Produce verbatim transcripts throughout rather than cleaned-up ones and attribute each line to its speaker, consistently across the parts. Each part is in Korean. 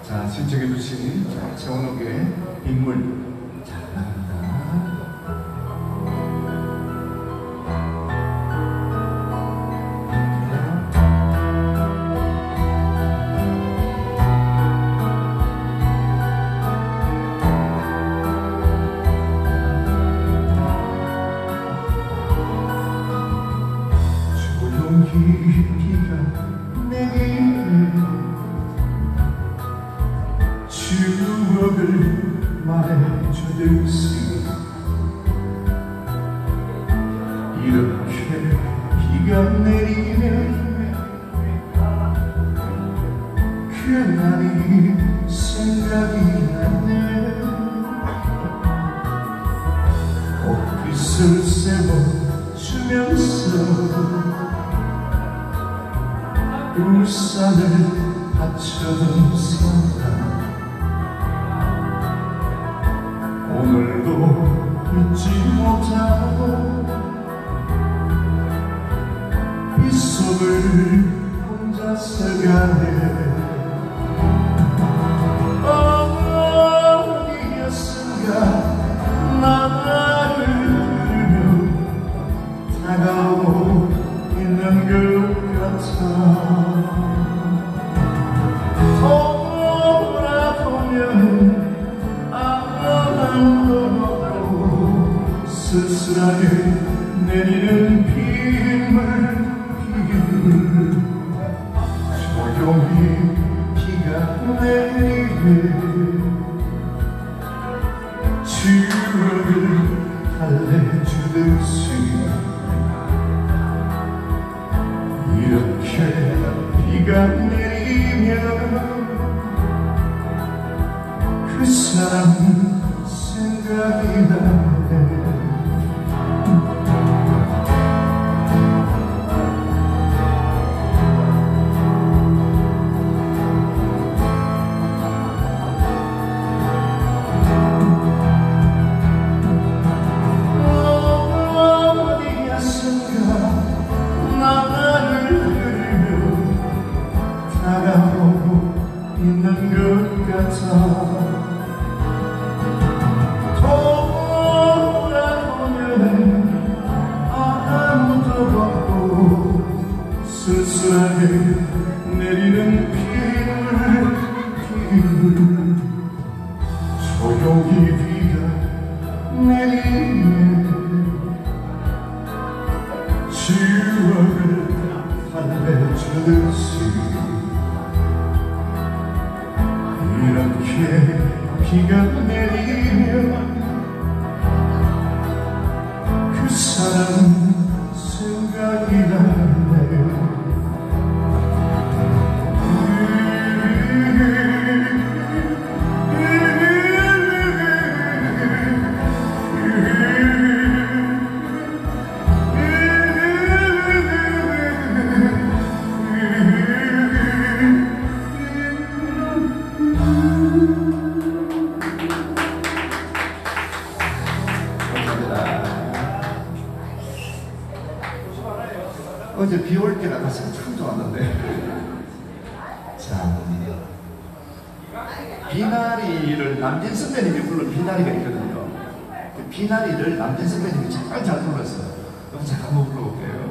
Speaker 1: 자, 신청해주신 최원옥의 빗물. 자, 나갑니다. 조용히 비가 내리네 추억을 말해주듯이 이렇게 비가 내리면 그날이 생각이 나네 옷깃을 세워주면서 울산을 받쳐준 사람 오늘도 잊지 못하고 빗속을 혼자서 가네 어디였은가 나를 부르며 다가오고 있는 것 같아 쓸쓸하게 내리는 빗물 빗물 조용히 비가 내리네 추억을 달래주듯이 이렇게 비가 내리면 그 사람 생각이 나네 있는 것 같아 돌아오면 아무도 없고 쓸쓸하게 내리는 빗물 빗물 조용히 비가 내리네 추억을 달래주듯이 이렇게 비가 내리면 그 사람 생각이 나네 어제 비 올 때 나갔으면 참 좋았는데 자 비나리를 남진 선배님이 부른 비나리가 있거든요 그 비나리를 남진 선배님이 정말 잘 불렀어요 그럼 제가 한번 불러볼게요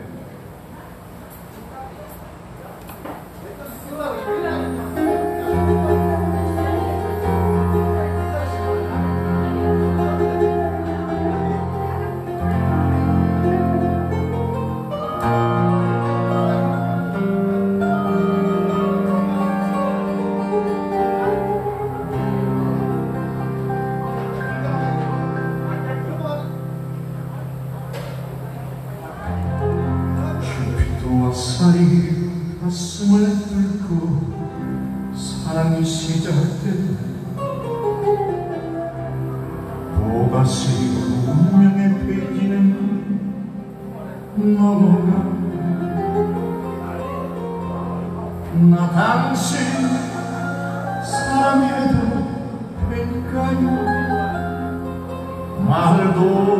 Speaker 1: 살이 가슴을 뚫고 사랑이 시작된 또다시 운명의 페이지는 넘어가 나 당신 사랑해도 될까요 말도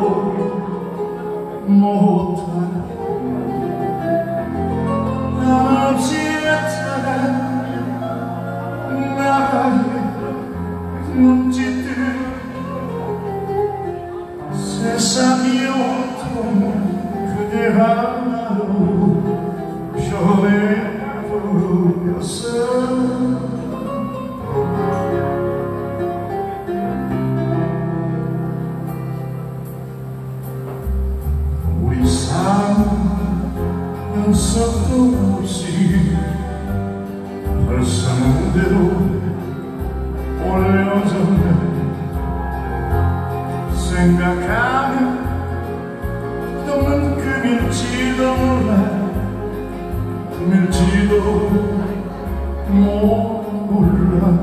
Speaker 1: 못하는 없이 나타난 나 눈짓들 세상이 온통 그대 하나로 변해버렸어. 우리 사랑은 연속도 없이 벌써 무대로 올려졌네. 생각하면 너는 금일지도 몰라, 금일지도 몰라.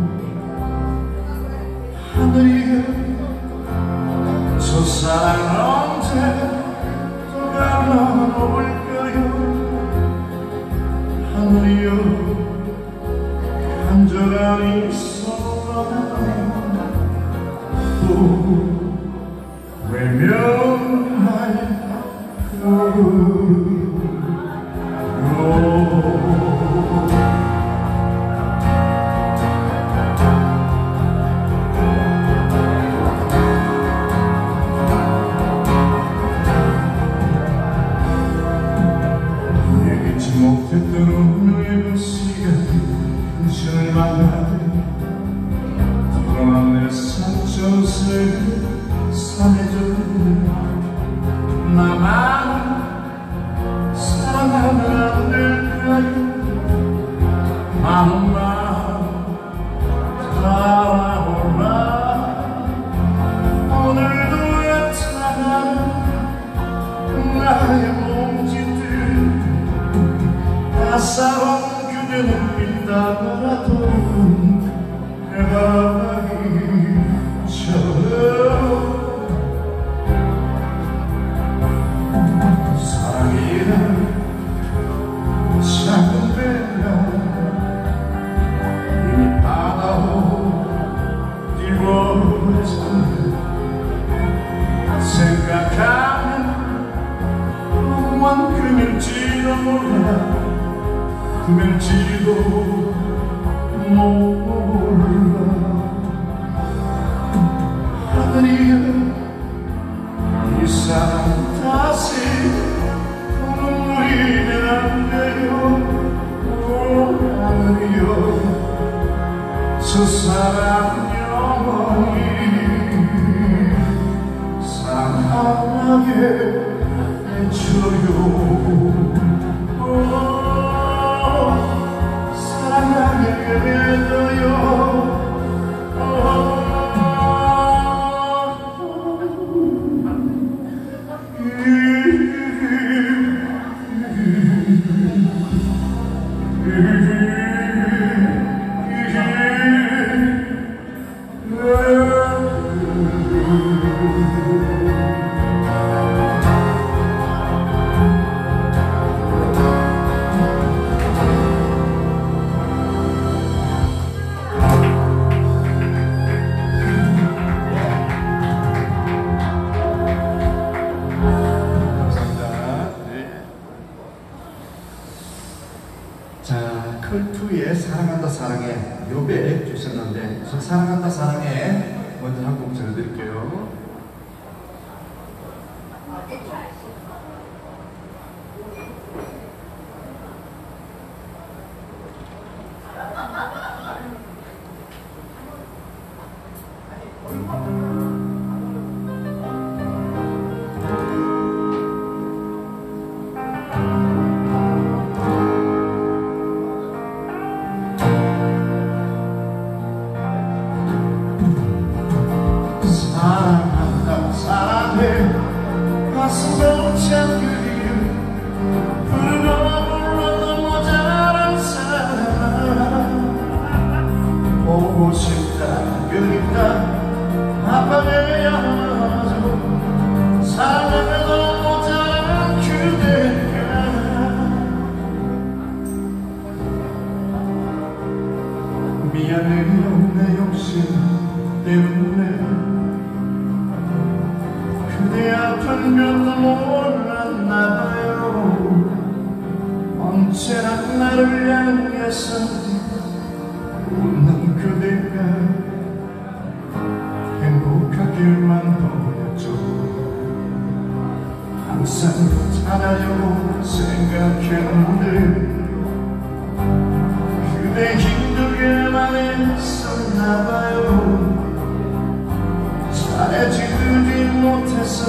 Speaker 1: 하늘이여 저 사랑 언제 또 갈라놓을까요? 하늘이여 간절한 이 소망 또 외면할까요? 예기치 못했던 운명의 그 시간, 당신을 만나되 드러난 내 상처스레 산해졌네. 나만 사랑하면 안 될까요? 마음만 달아오라. 오늘도 애타는 나의 몸짓들 따사로운 그대 눈빛 따라도 해바라기처럼 사랑이란 작은 배가 이미 바다로 띄워졌네. 생각하면 그만큼일지도 몰라, 그만일지도 몰라. 하늘이여 이 사랑 다시 눈물이 나는데요. 하늘이여 저 사랑 영원히 사랑하게 해줘요. 사랑하게 해줘요. 자, 컬투의 사랑한다 사랑해 요배 주셨는데, 저 사랑한다 사랑해 먼저 한 곡 전해드릴게요. 사랑한다 사랑해 가슴 벅찬 그리움 부르고 불러도 모자란 사랑 보고 싶다 그립다 아파해야 하죠. 사랑해도 모자란 그대가 미안해요 내 욕심 때문에 그대 아픈 것도 몰랐나봐요. 언제나 나를 향해서 웃는 그대가 길만 보였죠. 항상 잘하려고 생각했는데 그대 힘들게만 했었나봐요. 잘해주지 못해서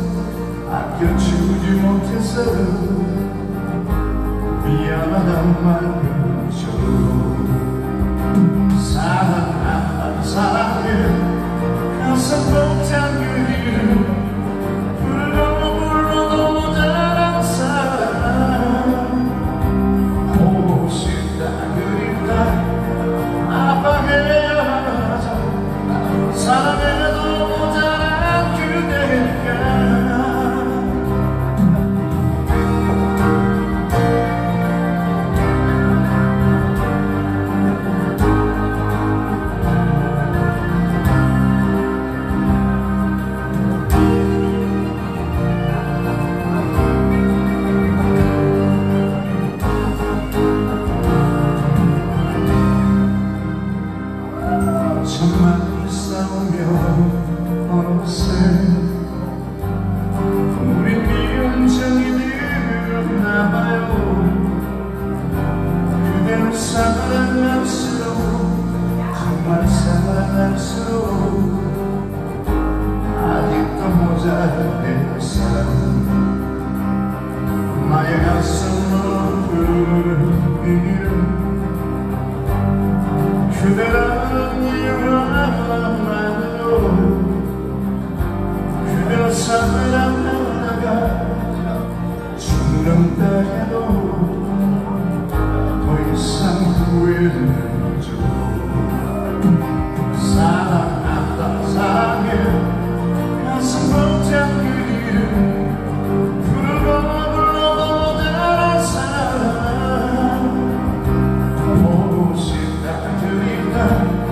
Speaker 1: 아껴주지 못해서 미안하단 말이죠. 사랑한다 사랑해 가슴 벅찬 그 이름 불러 불러도 모자란 사랑 보고 싶다 그립다 아파해야 하죠. 사랑해도 모자란 그대니까. 천만이 싸우면 어느새 우린 미운정이 되었나봐요. 그대를 사랑할수록 정말 사랑할수록 아직도 모자란 사랑 나의 가슴으로 부르는 이름 그대라는 이유만으로 그대를 사랑하다가 죽는다 해도 더 이상 후회는 줘. 사랑한다 사랑해 가슴 벅찬 그 이름 부르고 불러도 모자란 사랑 보고 싶다 그립다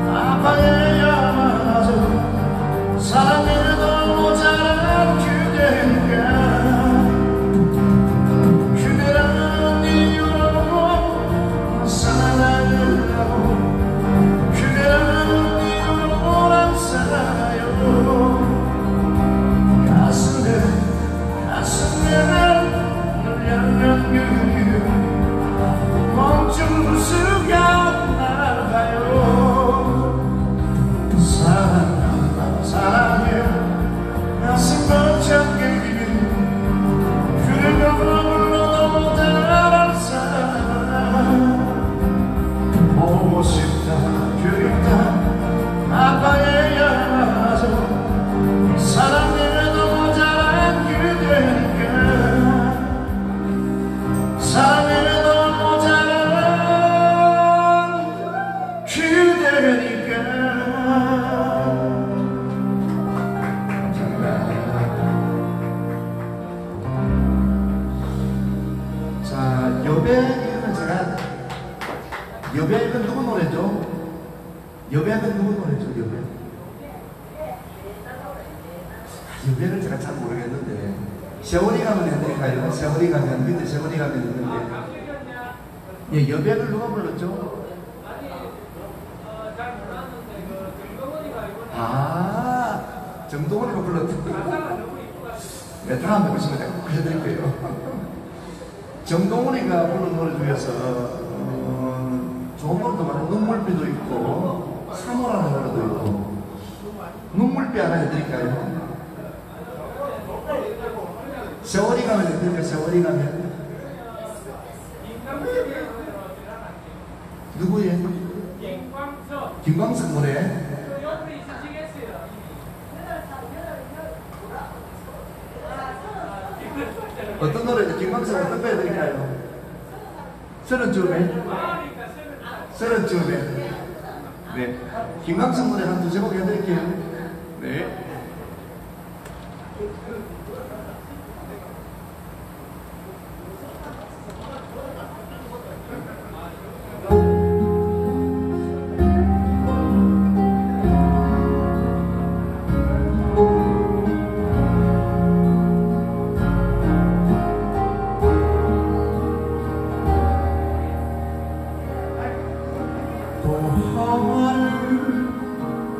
Speaker 1: 아파해야만 하죠. 사랑해도 모자란 그대니까. 그대라는 이유로 사랑하려고 그대라는 이유로 난 살아요. 가슴에 가슴에 널 향한 그 이름 멈출 수가 없나봐요. 사랑한다 사랑해 가슴 벅찬 그 이름 그대가 불러도 모자란 사랑 보고 싶다 그립다 아파해야 하죠. 사랑해도 모자란 그대니까. 사랑해도 모자란 그대니까. 자, 여백은 제가 여백은 누구 노래죠? 여백은 누구 노래죠? 여백. 여백을 제가 잘 모르겠는데 세월이 가면 해드릴까요? 세월이 가면 근데 세월이 가면 있는데 예, 여백을 누가 불렀죠? 아, 정동원이가 불렀던. 네, 다음에 보시면 내가 꼭 해드릴게요. 정동원이가 부른 노래 중에서 어, 좋은 노래도 많고 눈물비도 있고 사모라는 노래도 있고 눈물비 하나 해드릴까요? 세월이 가면 해드릴까요? 세월이 가면 누구예요? 김광석 노래. 어떤 노래죠? 김광석 어떤 거 해드릴까요? 서른쯤에? 서른쯤에? 네. 김광석 노래 한 두세 곡 해드릴게요. 네.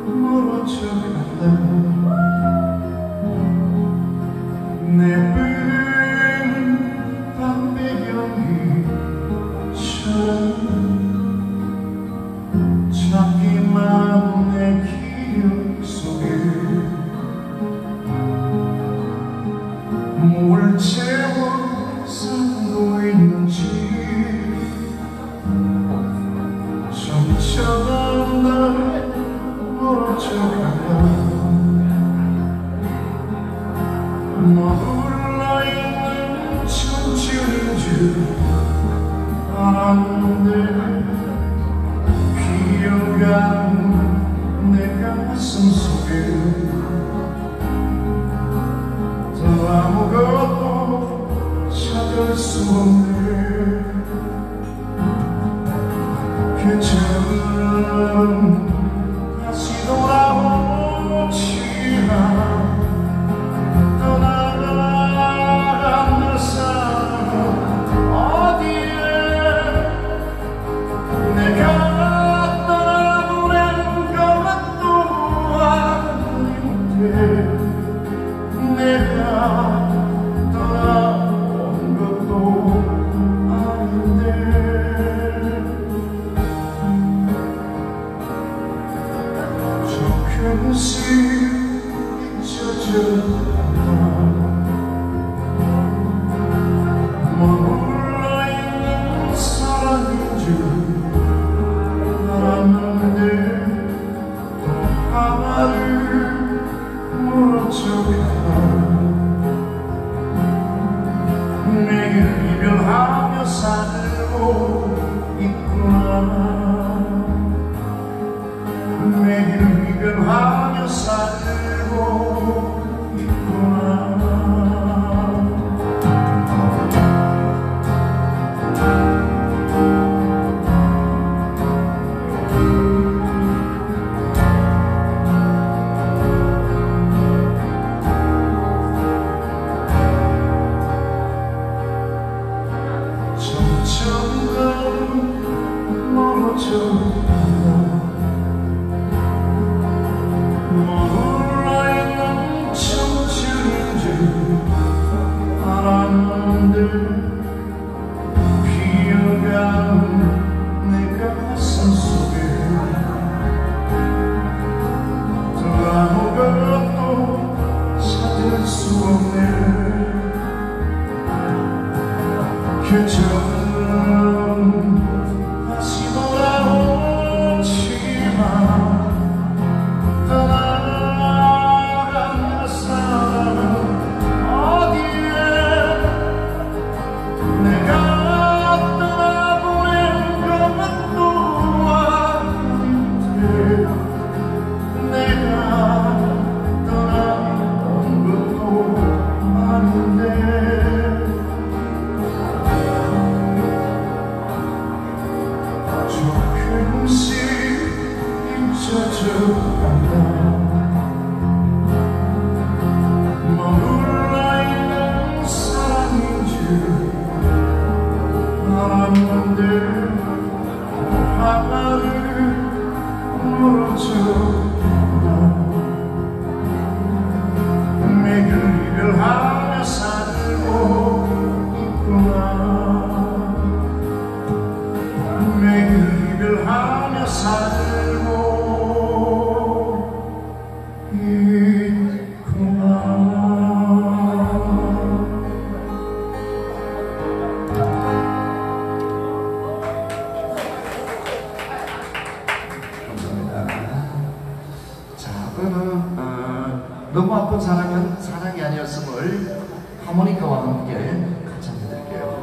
Speaker 1: 멀어져 간다. 내쁜 밤배경이처럼 자기만 내 기억 속에 뭘 채워 살고 있는지 점점 난 멀어져 간다. 머물러 있는 청춘인 줄 알았는데 비어간 내 가슴 속에 더 아무것도 찾을 수 없네. 그처럼 다시 돌아오지마. 떠나간 내 사랑은 어디에 내가 떠나보낸 것도 아닌데 내가 떠나온 것도 아닌데 조금씩 잊혀져 간다. 머물러 있는 사랑인 줄 알았는데 또 하나를 멀어져 간다. 매일 이별하며 살고 있구나. 매일 이별하며 살고 있구나. 점점 더 멀어져 간다. 머물러 있는 청춘인 줄 알았는데 비어간 내 가슴 속에 더 아무것도 찾을 수 없네. 그처럼 다시 돌아오지마. 떠나간 내 사랑은 어디에 내가 떠나보낸 것도 아닌데 내가 떠나온 것도 아닌데 조금씩 잊혀져 간다. 머물러 있는 사랑인 줄 알았는데 하나를 멀어져 간다. 매일 이별하며 살고 있구나. 매일 이별하며 살고 있구나. 감사합니다. 자, 그러면 어, 너무 아픈 사랑은 사랑이 아니었음을 하모니카와 함께 같이 한번 드릴게요.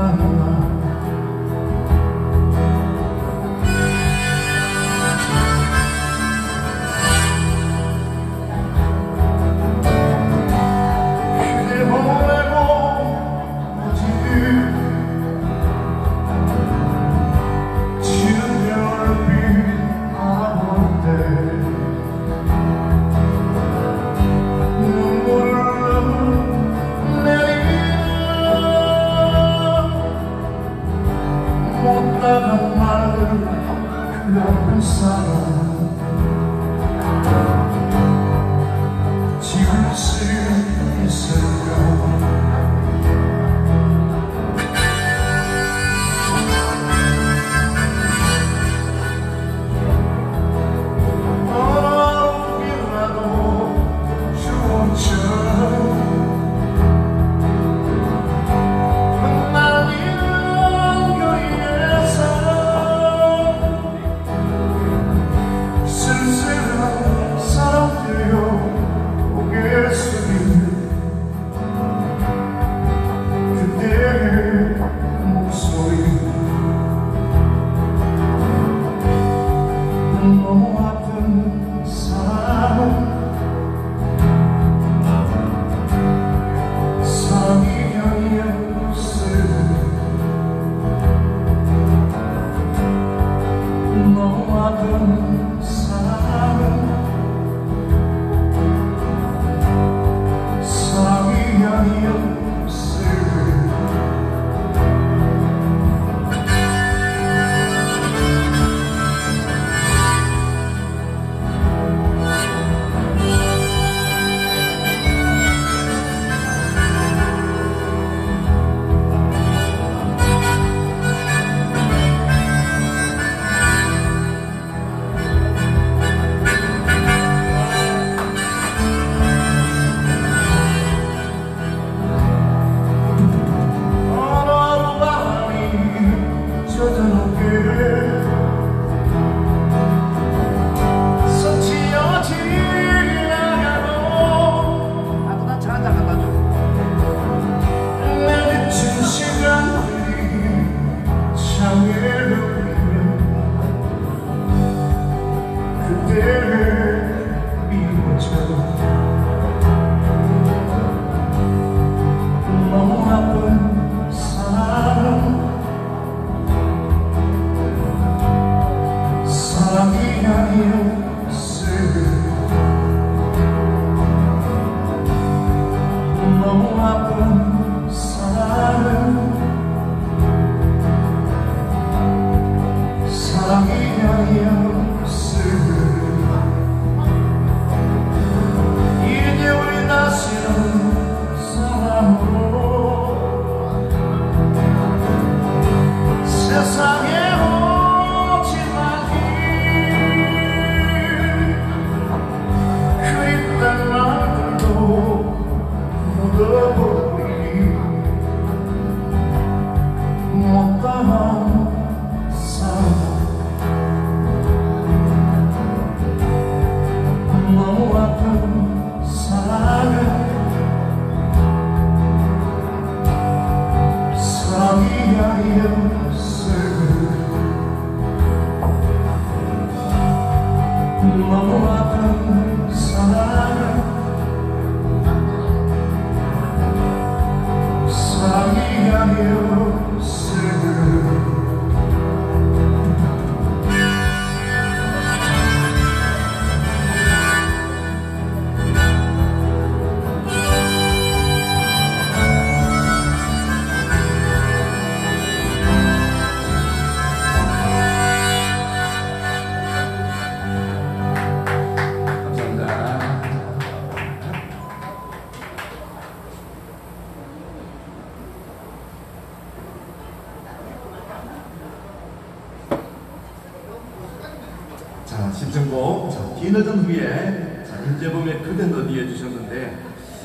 Speaker 1: 자, 심청곡. 자, 뒤늦은 후에 자, 임재범의 그댄 어디에 주셨는데,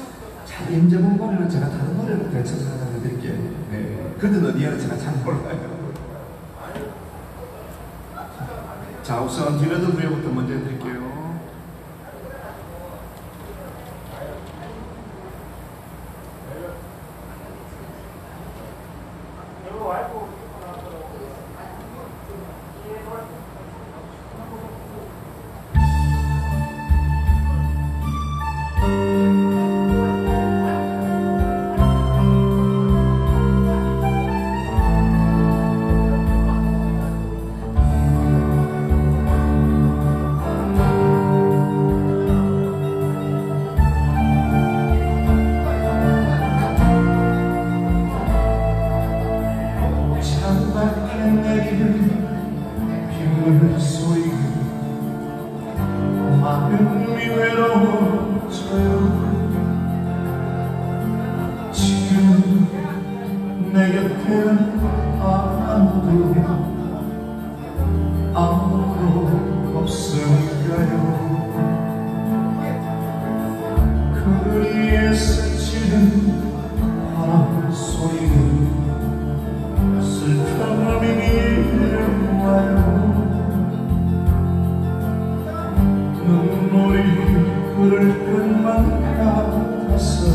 Speaker 1: 자, 임재범 노래는 제가 다른 노래를 대처를 해드릴게요. 네, 그댄 어디에는 제가 잘 몰라요. 자, 우선 뒤늦은 후에부터 먼저 해드릴게요. 빗물 소리 마음이 외로워져요. 지금 내 곁에는 아무도 아무도 없으니까요. 거리에 스치는 바람 소리는 슬픔이 밀려와요. 눈물이 흐를 것만 같아서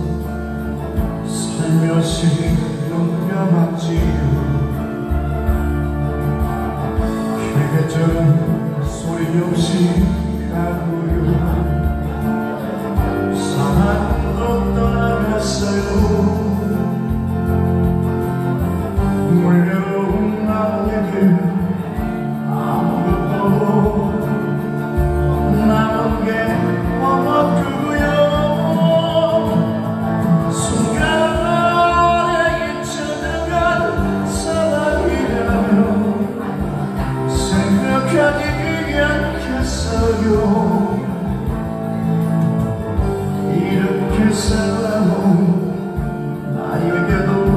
Speaker 1: 살며시 눈 감았지요. 계절은 소리 없이 가고요. 사랑도 떠나갔어요. 물려온 나에게 아무것도 남은 게 없고요. 순간에 잊혀나간 사랑이라며 생각하지 않겠어요. 이렇게 살아온 나에게도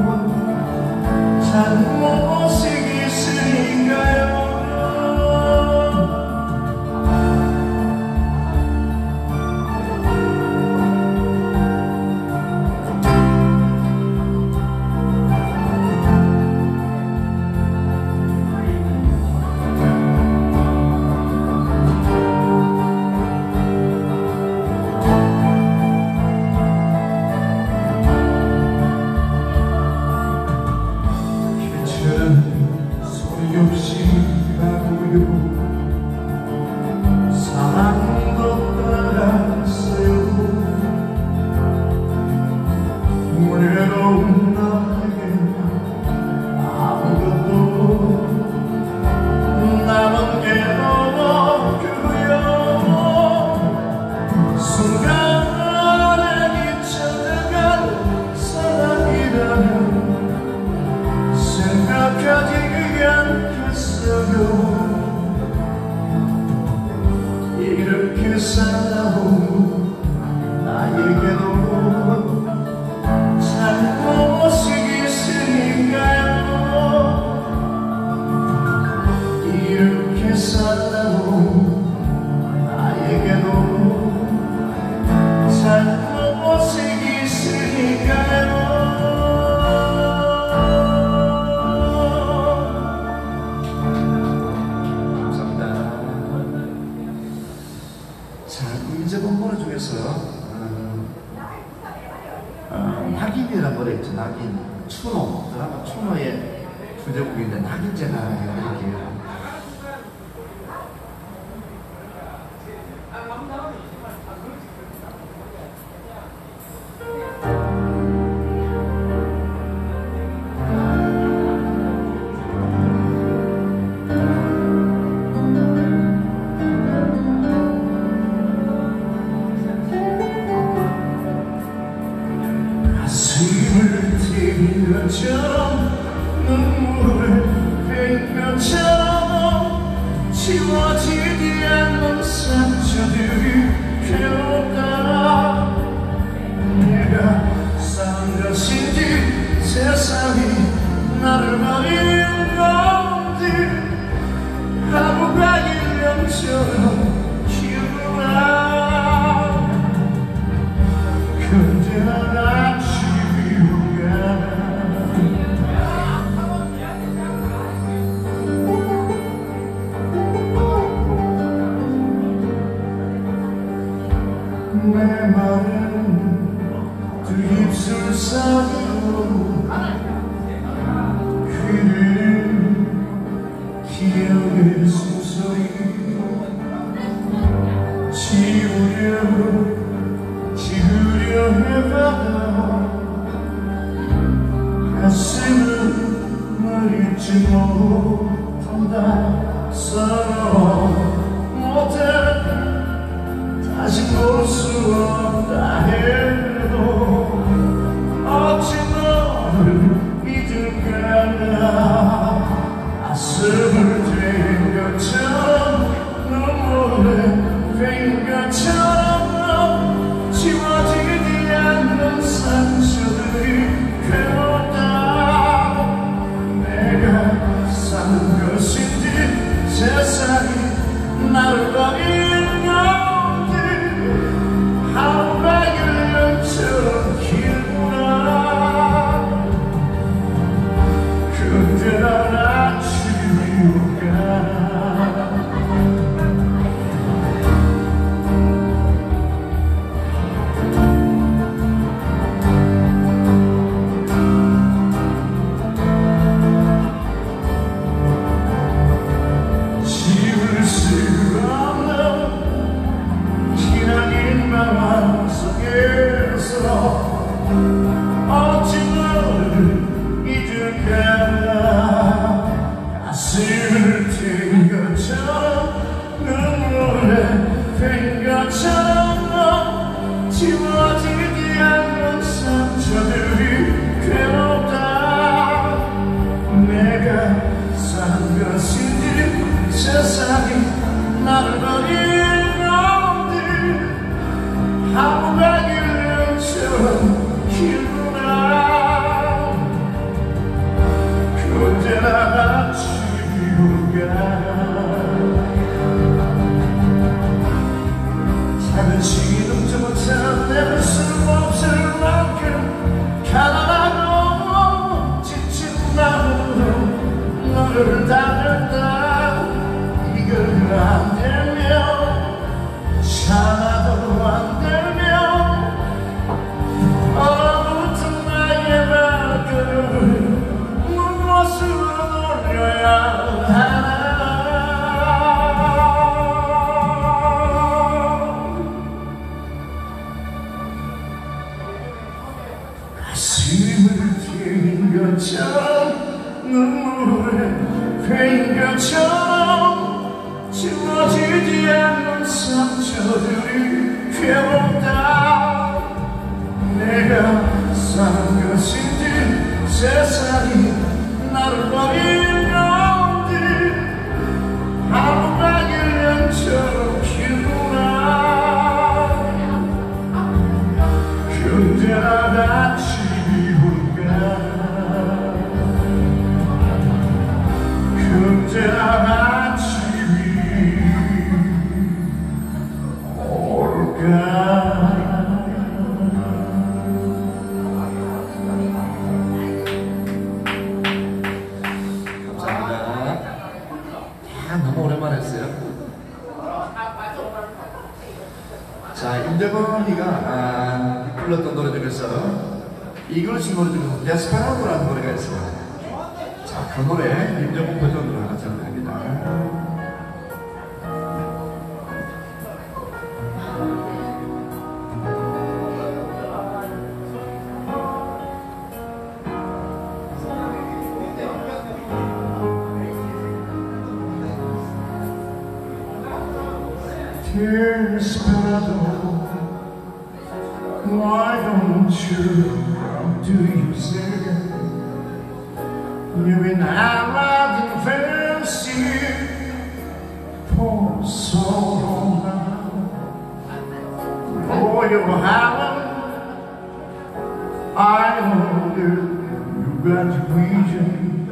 Speaker 1: 잘못이 있으니까요. 소리 없이 가고요. 사랑도 떠나갔어요. 외로운 나에게 아무것도 남은 게 없고요. 순간에 잊혀나간 사랑이라면 생각하지 않겠어요. 이렇게 살아온 나에게도 잘못이 있으니까요. 이렇게 살아온 나에게도 잘못이 있으니까요. 임재범 노래 중에서 어, 어, 낙인이라는 노래 있죠. 낙인, 추노, 드라마 추노의 주제곡인데 낙인 제가 해드릴게요. 가슴을 튕긴 것처럼 눈물을 흘린 것처럼 지워지지 않는 상처들이 괴롭다. 내가 산 것인지 세상이 나를 버리는 건지 하루가 일 년처럼 기울라. 언제나 같이 내 말은 두 입술 사이로 가슴을 잊지 못한다. 서로 못해 다시 볼 수 없다 해도 어찌 너를 잊을까. 가슴을 댄 것처럼 눈물에 된 것처럼 지워지지 않는 상처들이 괴롭다. 내가 사는 것인지 세상이 나를 버린 건지 하루가 일년처럼 길구나. 그때나 어찌 너를 잊을까. 가슴을 댄 것처럼 눈물에 된 것처럼 지워지지 않는 상처들이 괴롭다. 내가 산 것인지 세상이 나를 버린 건지 하루가 길는처럼 길구나. 언제나 같이 비울까. 작은 시기도 저벅 내릴 수 없을 만큼 가난하고 지친 마음으로 너를 닮았다. 이걸 안 되면 참아도 안 되면 얼어붙은 나의 발걸음을 무엇으로 돌려야 하나. 가슴을 댄 것처럼 눈물에 된 것처럼 지워지지 않는 상처들이 괴롭다. 내가 사는 것인지 세상이 나를 버린 건지 하루가 일년처럼 길구나. 언제나 같이 비울까. 언제나 같이 비울까. 너무 오랜만에 했어요. 자, 임재범이가 아, 불렀던 노래 중에서 이글스 노래 중에서 데스페라도라는 노래가 있어요. 자, 그 노래 임재범 버전으로 하나 전해드립니다. Desperado, why don't you come to yourself? You've been out in fancy for so long now. Oh, you're howling, I know you got your vision.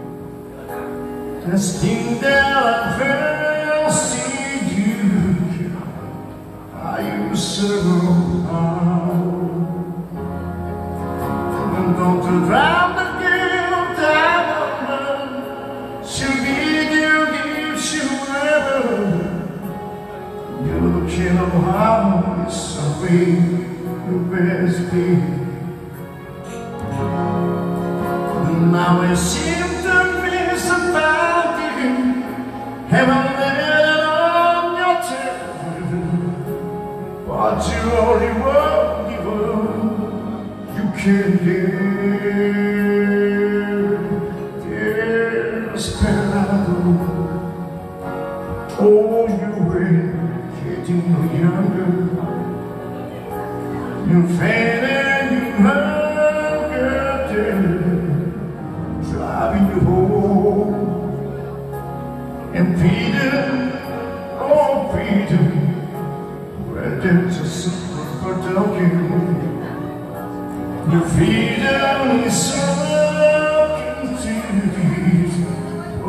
Speaker 1: Testing that I fancy. So don't you drown the guilt out of she'll give you, give you ever. You can't know how it's a way the best be. Now it seems to be somebody heaven let on your turn. But you only won't give up. Desperado, oh, you were getting no younger. You're fading, you hunger, driving you home. And Peter, oh Peter, where there's a super for talking. Your freedom is sucking to these. Oh,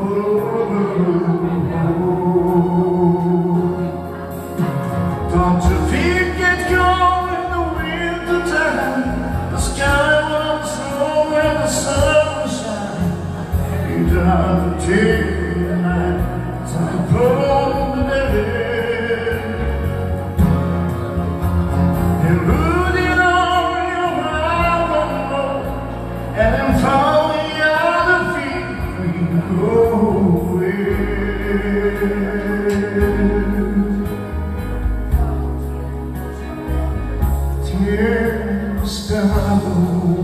Speaker 1: don't you forget going in the winter time. The sky was low and the sun shine. You don't have to take the night to pull the day. And rooting on your mind, and then falling out of feet we go away. Desperado,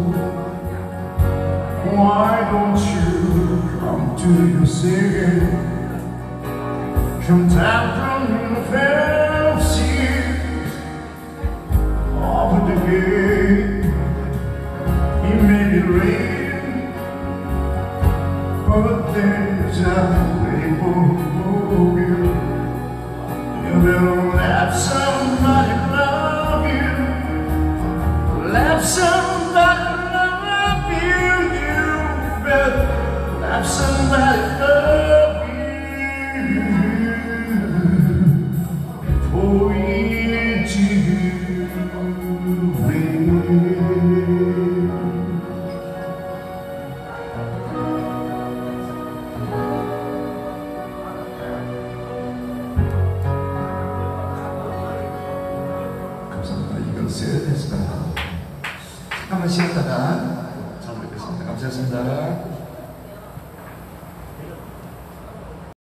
Speaker 1: why don't you come to your senses? Come down from your fancies, open the gate. It may be rain, but there's a rainbow for you. You better let somebody love you. Let somebody love you. You better let somebody love you. For each you 감사합니다. 이건 세레데스가 잠깐만 쉬었다가 잘 모르겠습니다. 감사합니다.